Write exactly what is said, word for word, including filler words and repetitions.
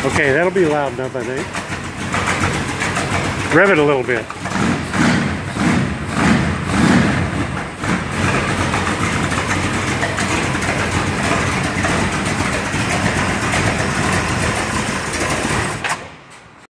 Okay, that'll be loud enough, I think. Rev it a little bit.